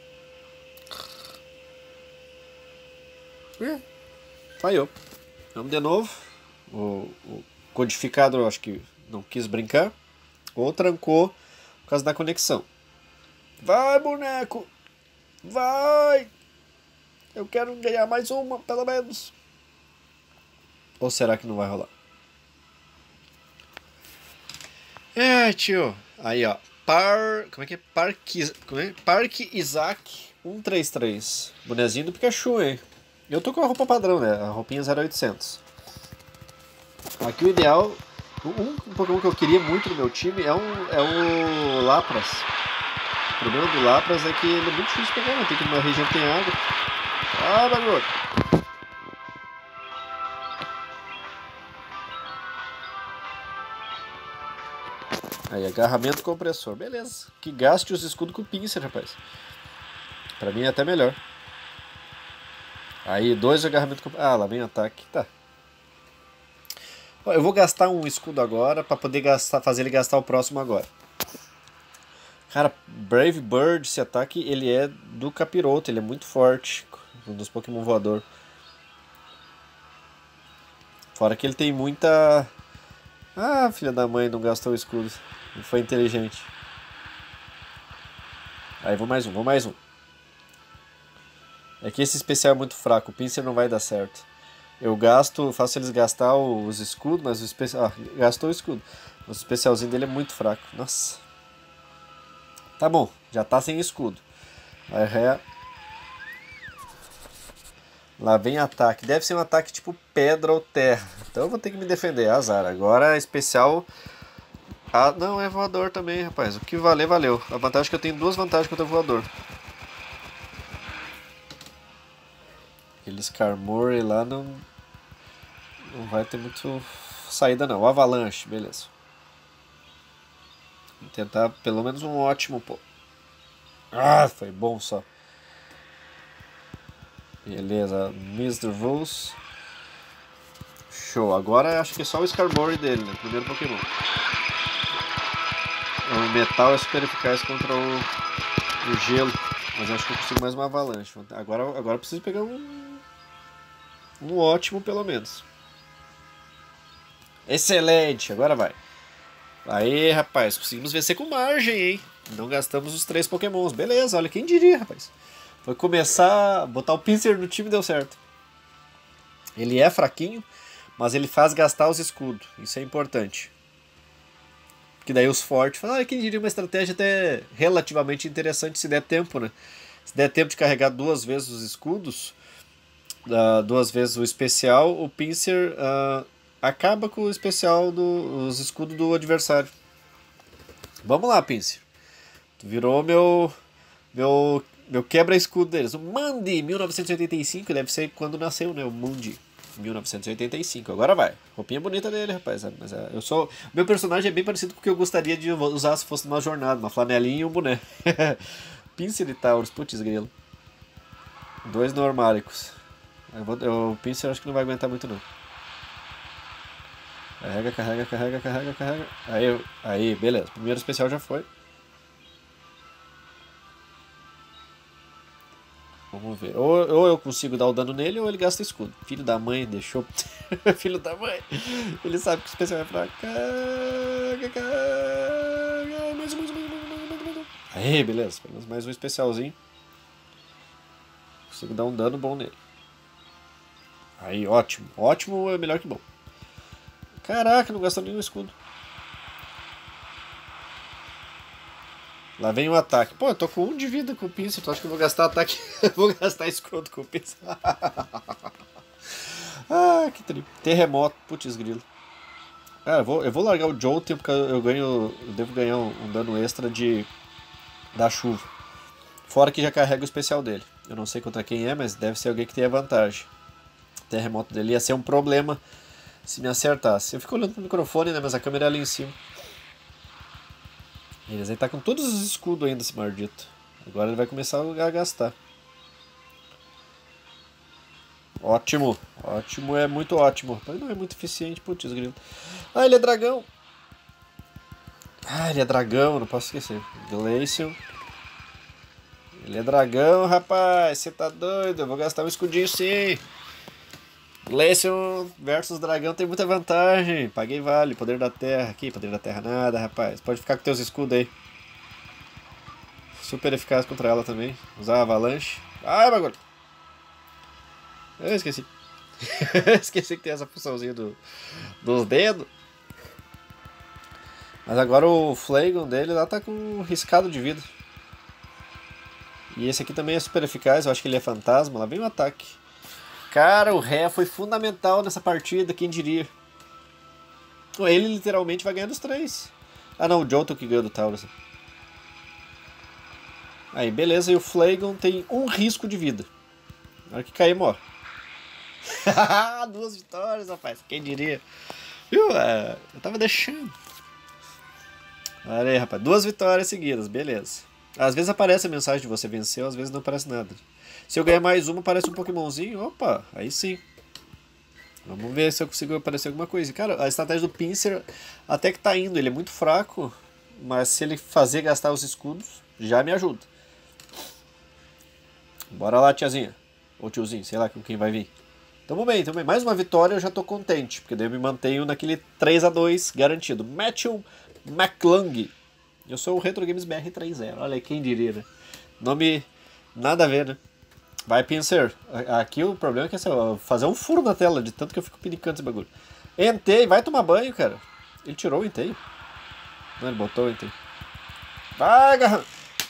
Ih, falhou. Vamos de novo. O, o codificado eu acho que não quis brincar. Ou trancou por causa da conexão. Vai, boneco! Vai! Eu quero ganhar mais uma, pelo menos. Ou será que não vai rolar? É, tio. Aí, ó. Par... Como é que é? Parque... Como é? Parque Isaac cento e trinta e três. Bonezinho do Pikachu, hein? Eu tô com a roupa padrão, né? A roupinha zero oitocentos. Aqui o ideal... Um Pokémon que eu queria muito no meu time é, um, é o Lapras. O problema do Lapras é que ele é muito difícil de pegar, né? Tem que ir numa região que tem água. Ah, bagulho! Aí, agarramento compressor. Beleza. Que gaste os escudos com o Pinsir, rapaz. Pra mim é até melhor. Aí, dois agarramentos compressor. Ah, lá vem ataque. Tá. Eu vou gastar um escudo agora pra poder gastar, fazer ele gastar o próximo agora. Cara, Brave Bird, esse ataque, ele é do Capiroto. Ele é muito forte. Um dos Pokémon voador. Fora que ele tem muita... Ah, filha da mãe, não gastou o escudo. Não foi inteligente. Aí, vou mais um, vou mais um. É que esse especial é muito fraco. O Pinsir não vai dar certo. Eu gasto, faço eles gastar os escudos, mas o especial... Ah, gastou o escudo. O especialzinho dele é muito fraco. Nossa. Tá bom, já tá sem escudo. Vai ré... Lá vem ataque. Deve ser um ataque tipo pedra ou terra. Então eu vou ter que me defender. Azar. Agora especial... Ah, não, é voador também, rapaz. O que valer, valeu. A vantagem é que eu tenho duas vantagens contra o voador. Aquele Skarmory lá não... Não vai ter muito saída não. O Avalanche, beleza. Vou tentar pelo menos um ótimo, pô. Ah, foi bom só. Beleza, mister Rose. Show, agora acho que é só o Skarmory dele, né? Primeiro Pokémon. O metal é super eficaz contra o, o gelo. Mas acho que eu consigo mais uma avalanche. Agora, agora eu preciso pegar um... Um ótimo pelo menos. Excelente, agora vai. Aí, rapaz, conseguimos vencer com margem, hein? Não gastamos os três Pokémons. Beleza, olha, quem diria, rapaz. Foi começar, botar o Pinsir no time e deu certo. Ele é fraquinho, mas ele faz gastar os escudos. Isso é importante. Porque daí os fortes falam, ah, quem diria uma estratégia até relativamente interessante se der tempo, né? Se der tempo de carregar duas vezes os escudos, uh, duas vezes o especial, o Pinsir uh, acaba com o especial dos escudos do adversário. Vamos lá, Pinsir. Tu virou meu... meu Meu quebra-escudo deles. O Mundi, mil novecentos e oitenta e cinco, deve ser quando nasceu, né? O Mundi, mil novecentos e oitenta e cinco. Agora vai. Roupinha bonita dele, rapaz. Mas é, eu sou... Meu personagem é bem parecido com o que eu gostaria de usar se fosse numa jornada. Uma flanelinha e um boné. Pinsir e Taurus, putz grilo. Dois normáricos. Eu vou, eu, o Pinsir acho que não vai aguentar muito, não. Carrega, carrega, carrega, carrega, carrega. Aí, aí, beleza. Primeiro especial já foi. Vamos ver. Ou, ou eu consigo dar o dano nele, ou ele gasta escudo. Filho da mãe, deixou... Filho da mãe. Ele sabe que o especial é fraco. Mais um, mais um, mais um, mais um, mais um. Aí, beleza. Pelo mais um especialzinho. Consigo dar um dano bom nele. Aí, ótimo. Ótimo é melhor que bom. Caraca, não gastou nenhum escudo. Lá vem o ataque. Pô, eu tô com um de vida com o Pinsir. Tu acha que eu vou gastar ataque? Vou gastar escudo com o Pinsir. Ah, que tri. Terremoto. Putz grilo. Cara, eu vou, eu vou largar o Jolteon porque eu ganho. Eu devo ganhar um, um dano extra de da chuva. Fora que já carrega o especial dele. Eu não sei contra quem é, mas deve ser alguém que tenha vantagem. terremoto dele ia ser um problema se me acertasse. Eu fico olhando pro microfone, né? Mas a câmera é ali em cima. Eles aí tá com todos os escudos ainda, esse maldito. Agora ele vai começar a gastar. Ótimo. Ótimo é muito ótimo. Mas não é muito eficiente, putz, grilo. Ah, ele é dragão. Ah, ele é dragão, não posso esquecer. Glacial. Ele é dragão, rapaz. Você tá doido? Eu vou gastar um escudinho sim. Glacial versus dragão tem muita vantagem. Paguei vale. Poder da terra. Aqui, poder da terra nada, rapaz. Pode ficar com teus escudos aí. Super eficaz contra ela também. Usar a avalanche. Ai, bagulho. Eu esqueci. Esqueci que tem essa funçãozinha do, dos dedos. Mas agora o Flagon dele lá tá com um riscado de vida. E esse aqui também é super eficaz. Eu acho que ele é fantasma. Lá vem o ataque. Cara, o Ré foi fundamental nessa partida. Quem diria? Ele literalmente vai ganhar dos três. Ah não, o Jotun que ganhou do Taurus. Aí, beleza. E o Flagon tem um risco de vida. Na hora que cair, morre. Duas vitórias, rapaz. Quem diria? Viu? Eu tava deixando. Olha aí, rapaz. Duas vitórias seguidas. Beleza. Às vezes aparece a mensagem de você venceu, às vezes não aparece nada. Se eu ganhar mais uma, aparece um Pokémonzinho. Opa, aí sim. Vamos ver se eu consigo aparecer alguma coisa. Cara, a estratégia do Pinsir até que tá indo. Ele é muito fraco, mas se ele fazer gastar os escudos, já me ajuda. Bora lá, tiazinha. Ou tiozinho, sei lá com quem vai vir. Tamo bem, tamo bem. Mais uma vitória eu já tô contente, porque daí eu me mantenho naquele três a dois garantido. Matthew McClung. Eu sou o Retro Games B R três zero. Olha aí, quem diria, né? Nome nada a ver, né? Vai, Pinsir. Aqui o problema é que é fazer um furo na tela, de tanto que eu fico pinicando esse bagulho. Entei, vai tomar banho, cara. Ele tirou o Entei. Não, ele botou o Entei. Vai, garra.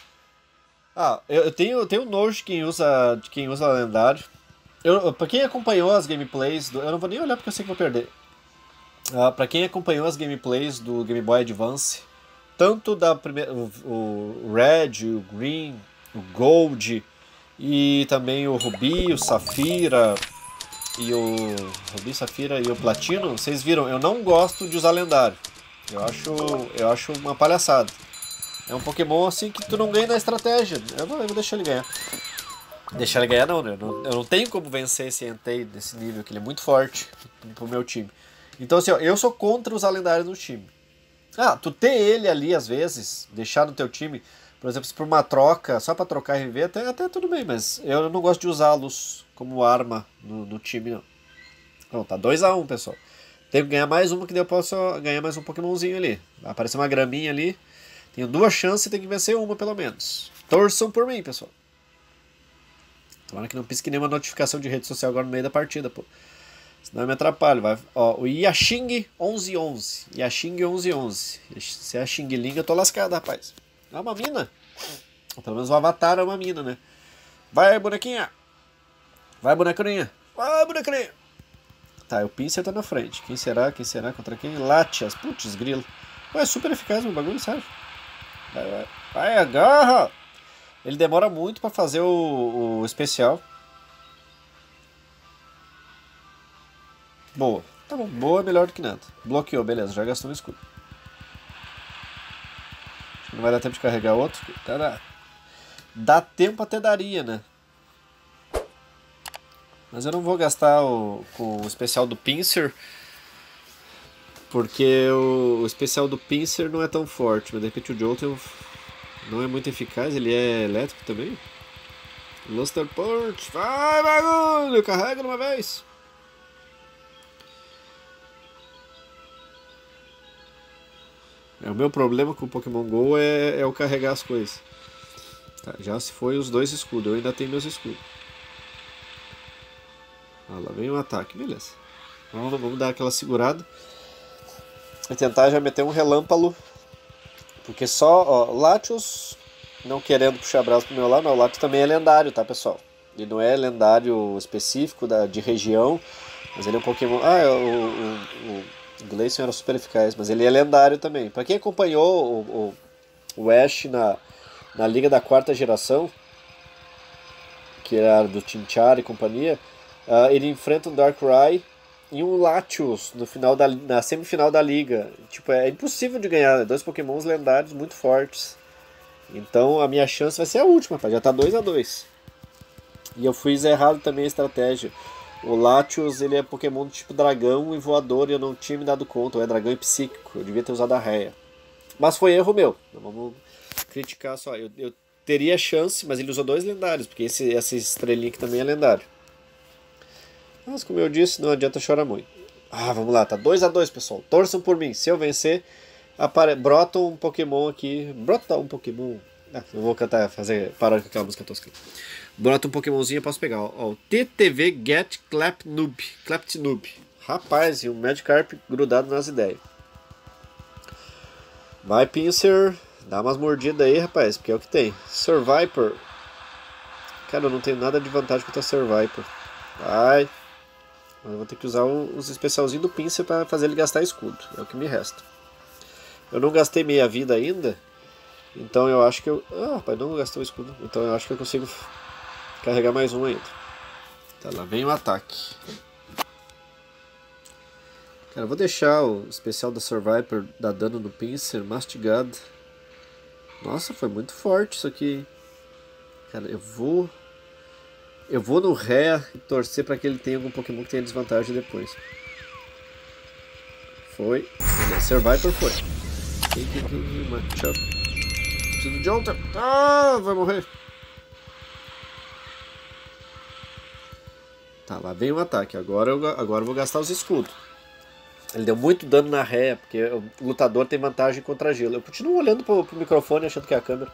Ah, eu, eu tenho, eu tenho nojo de quem usa, de quem usa lendário. Eu, pra quem acompanhou as gameplays, do, eu não vou nem olhar porque eu sei que vou perder. Uh, pra quem acompanhou as gameplays do Game Boy Advance, tanto da primeira, o, o Red, o Green, o Gold e também o Ruby, o Safira e o Ruby, Safira e o Platino, vocês viram? Eu não gosto de usar lendário. Eu acho, eu acho uma palhaçada. É um Pokémon assim que tu não ganha na estratégia. Eu, não, eu vou deixar ele ganhar. Deixar ele ganhar não, né? Eu não, eu não tenho como vencer esse Entei desse nível, que ele é muito forte pro meu time. Então assim, ó, eu sou contra usar lendários no time. Ah, tu ter ele ali às vezes, deixar no teu time, por exemplo, se por uma troca, só pra trocar R V, até, até tudo bem, mas eu não gosto de usá-los como arma no, no time, não. Então, tá dois a um, pessoal. Tenho que ganhar mais uma, que daí eu posso ganhar mais um Pokémonzinho ali. Vai aparecer uma graminha ali. Tenho duas chances e tenho que vencer uma, pelo menos. Torçam por mim, pessoal. Tomara que não pisque nenhuma notificação de rede social agora no meio da partida, pô. Senão eu me atrapalho. Vai. Ó, o Yashing onze onze. Yashing onze onze. Se é a Xing Ling, eu tô lascado, rapaz. É uma mina. Ou pelo menos o avatar é uma mina, né? Vai, bonequinha. Vai, bonequinha. Vai, bonequinha. Tá, o Pinsir tá na frente. Quem será? Quem será? Contra quem? Latias. Putz, grilo. Ué, é super eficaz o bagulho, sabe? Vai, vai. Vai, agarra. Ele demora muito pra fazer o, o especial. Boa. Tá bom, boa é melhor do que nada. Bloqueou, beleza, já gastou um escudo. Não vai dar tempo de carregar outro. Tá, dá. Dá tempo até daria, né? Mas eu não vou gastar o, com o especial do Pinsir, porque o, o especial do Pinsir não é tão forte. Mas de repente o Jolteon não é muito eficaz, ele é elétrico também. Luster Punch, vai bagulho, carrega de uma vez. É, o meu problema com o Pokémon GO é, é o carregar as coisas. Tá, já se foi os dois escudos, eu ainda tenho meus escudos. Ah, lá vem um ataque, beleza. Vamos, vamos dar aquela segurada. E tentar já meter um relâmpago. Porque só, ó, Latios não querendo puxar braço pro meu lado, não, o Latios também é lendário, tá, pessoal? Ele não é lendário específico da, de região, mas ele é um Pokémon... Ah, o, o, o Glaceon era super eficaz, mas ele é lendário também. Pra quem acompanhou o, o, o Ash na, na Liga da Quarta Geração, que era do Tinchar e companhia, Uh, ele enfrenta um Darkrai e um Latios no final da, na semifinal da liga. Tipo, é impossível de ganhar. Dois pokémons lendários muito fortes. Então a minha chance vai ser a última, rapaz. Já tá dois a dois. E eu fiz errado também a estratégia. O Latios, ele é pokémon do tipo dragão e voador e eu não tinha me dado conta. Ou é dragão e psíquico. Eu devia ter usado a réia. Mas foi erro meu. Não vamos criticar só. Eu, eu teria chance, mas ele usou dois lendários. Porque esse, essa estrelinha aqui também é lendário. Mas como eu disse, não adianta chorar muito. Ah, vamos lá, tá dois a dois, pessoal. Torçam por mim. Se eu vencer, apare... brota um Pokémon aqui. Brota um Pokémon. Ah, não vou cantar, fazer parar com aquela música tosca. Brota um Pokémonzinho, eu posso pegar. Ó, ó, o T T V Get Clapnoob. Clapnoob. Rapaz, e um Magikarp grudado nas ideias. Vai, Pinsir. Dá umas mordidas aí, rapaz, porque é o que tem. Survivor. Cara, eu não tenho nada de vantagem contra Survivor. Vai. Mas eu vou ter que usar os especialzinhos do Pinsir para fazer ele gastar escudo. É o que me resta. Eu não gastei meia vida ainda. Então eu acho que eu... Ah, rapaz, não gastou o escudo. Então eu acho que eu consigo carregar mais um ainda. Tá, lá vem o ataque. Cara, eu vou deixar o especial da Survivor dar dano no Pinsir mastigado. Nossa, foi muito forte isso aqui. Cara, eu vou... Eu vou no Ré e torcer para que ele tenha algum Pokémon que tenha desvantagem depois. Foi. Survivor foi. Matchup. Preciso de outra. Ah, vai morrer. Tá, lá vem o ataque. Agora eu, agora eu vou gastar os escudos. Ele deu muito dano na ré, porque o lutador tem vantagem contra gelo. Eu continuo olhando pro, pro microfone achando que é a câmera.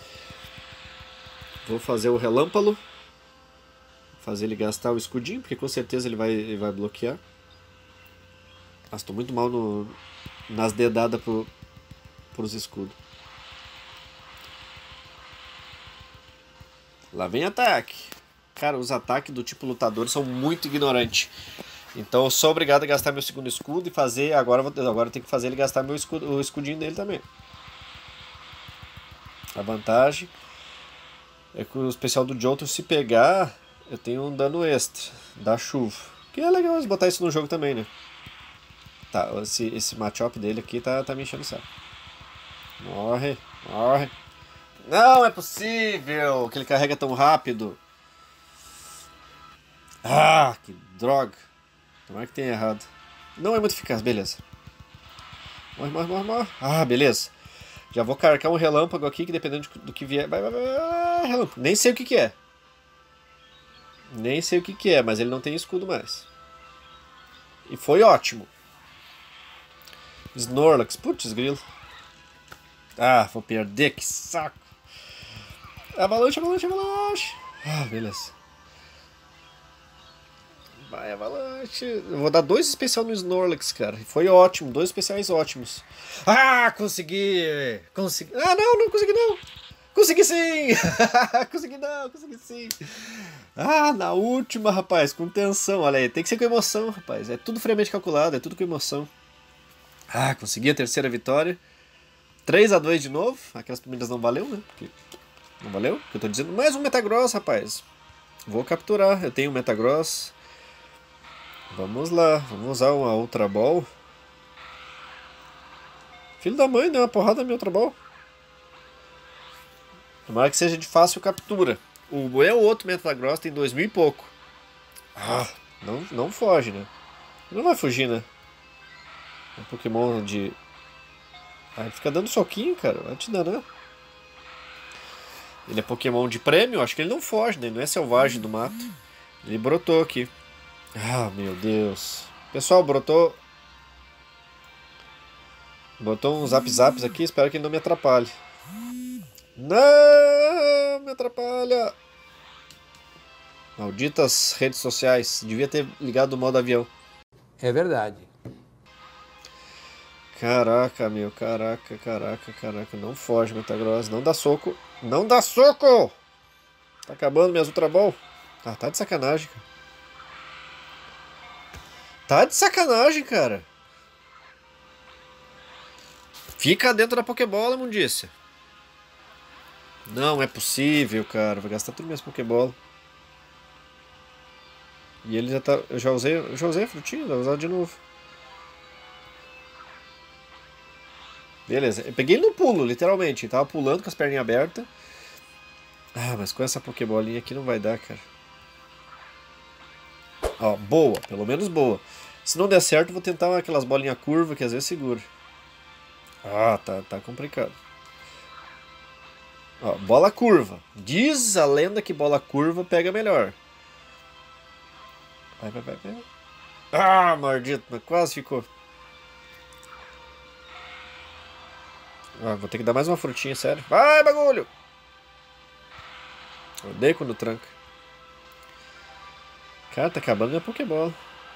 Vou fazer o relâmpago. Fazer ele gastar o escudinho, porque com certeza ele vai, ele vai bloquear. Nossa, tô muito mal no, nas dedadas pro, pros escudos. Lá vem ataque. Cara, os ataques do tipo lutador são muito ignorantes. Então eu sou obrigado a gastar meu segundo escudo e fazer... Agora, agora eu tenho que fazer ele gastar meu escudo, o escudinho dele também. A vantagem é que o especial do Johto, se pegar... Eu tenho um dano extra da chuva. Que é legal botar isso no jogo também, né? Tá, esse, esse matchup dele aqui tá, tá me enchendo o saco. Morre, morre. Não é possível que ele carrega tão rápido. Ah, que droga. Tomara que tenha errado. Não é muito eficaz, beleza. Morre, morre, morre, morre. Ah, beleza. Já vou carregar um relâmpago aqui que dependendo do que vier... Vai, vai, vai, relâmpago. Nem sei o que que é. Nem sei o que que é, mas ele não tem escudo mais. E foi ótimo. Snorlax, putz grilo. Ah, vou perder, que saco. Avalanche, avalanche, avalanche. Ah, beleza. Vai, avalanche. Eu vou dar dois especiais no Snorlax, cara. Foi ótimo, dois especiais ótimos. Ah, consegui. Consegui. Ah, não, não consegui não. Consegui sim! Consegui não, consegui sim! Ah, na última, rapaz, com tensão. Olha aí, tem que ser com emoção, rapaz. É tudo friamente calculado, é tudo com emoção. Ah, consegui a terceira vitória. três a dois de novo. Aquelas primeiras não valeu, né? Porque não valeu? Porque eu tô dizendo mais um Metagross, rapaz. Vou capturar. Eu tenho um Metagross. Vamos lá, vamos usar uma Ultra Ball. Filho da mãe, deu uma porrada na minha Ultra Ball. Tomara que seja de fácil captura. O meu outro Metagross tem dois mil e pouco. Ah, não, não foge, né? Não vai fugir, né? É um Pokémon de... Ah, ele fica dando soquinho, cara. Vai te dar, né? Ele é Pokémon de prêmio. Acho que ele não foge, né? Ele não é selvagem do mato. Ele brotou aqui. Ah, meu Deus. Pessoal, brotou... Botou uns zap-zaps aqui. Espero que ele não me atrapalhe. Não, me atrapalha. Malditas redes sociais. Devia ter ligado o modo avião. É verdade. Caraca, meu. Caraca, caraca, caraca. Não foge, Metagross. Não dá soco. Não dá soco! Tá acabando minhas Ultra Ball. Ah, tá de sacanagem, cara. Tá de sacanagem, cara. Fica dentro da Pokébola, imundícia. Não é possível, cara. Vou gastar tudo minhas Pokébola. E ele já tá... Eu já usei, eu já usei a frutinha, vou usar de novo. Beleza, eu peguei ele no pulo, literalmente. Ele tava pulando com as perninhas abertas. Ah, mas com essa pokebolinha aqui não vai dar, cara. Ó, boa, pelo menos boa. Se não der certo, vou tentar aquelas bolinhas curvas que às vezes segura. Ah, tá, tá complicado. Ó, bola curva. Diz a lenda que bola curva pega melhor. Vai, vai, vai, vai. Ah, maldito, mas quase ficou. Ah, vou ter que dar mais uma frutinha, sério. Vai, bagulho! Odeio quando tranca. Cara, tá acabando minha Pokébola.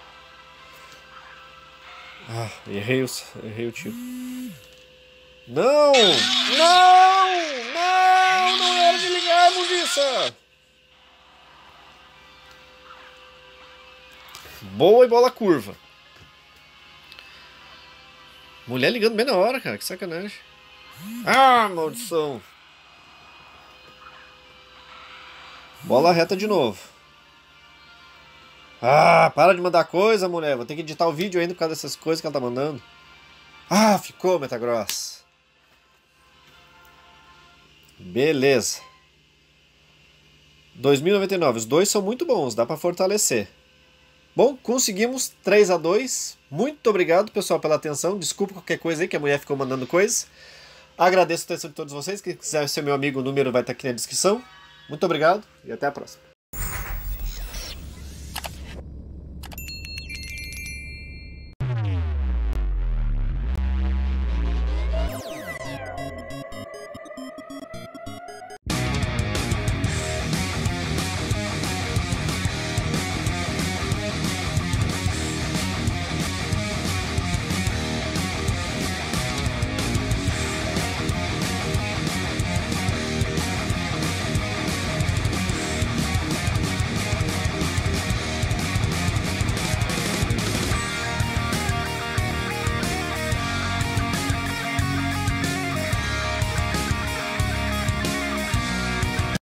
Ah, errei o, errei o tiro. Não! Não! Não! Não era de ligar, Mundiça! Boa e bola curva. Mulher ligando bem na hora, cara. Que sacanagem. Ah, maldição. Bola reta de novo. Ah, para de mandar coisa, mulher. Vou ter que editar o vídeo ainda por causa dessas coisas que ela tá mandando. Ah, ficou, Metagross. Beleza. dois mil e noventa e nove. Os dois são muito bons. Dá pra fortalecer. Bom, conseguimos três a dois. Muito obrigado, pessoal, pela atenção. Desculpa qualquer coisa aí, que a mulher ficou mandando coisas. Agradeço a atenção de todos vocês. Quem quiser ser meu amigo, o número vai estar aqui na descrição. Muito obrigado e até a próxima.